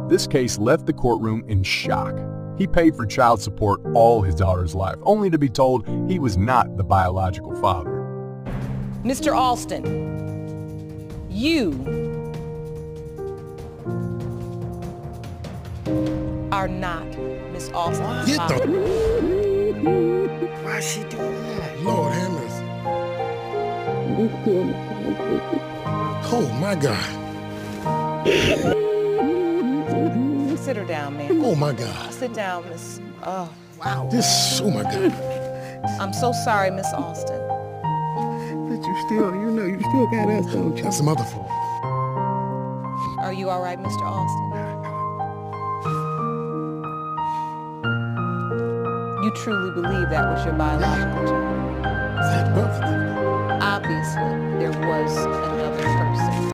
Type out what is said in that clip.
This case left the courtroom in shock. He paid for child support all his daughter's life, only to be told he was not the biological father. Mr. Alston, you are not Miss Alston's Get father. Why is she doing that? Lord have mercy. Oh my God. Sit her down, ma'am. Oh my God. Sit down, Miss. Oh, Wow. This, oh my God. I'm so sorry, Miss Alston. But you still got us, don't you? That's the mother fault. Are you all right, Mr. Alston? You truly believe that was your biological child? That brother. Obviously, there was another person.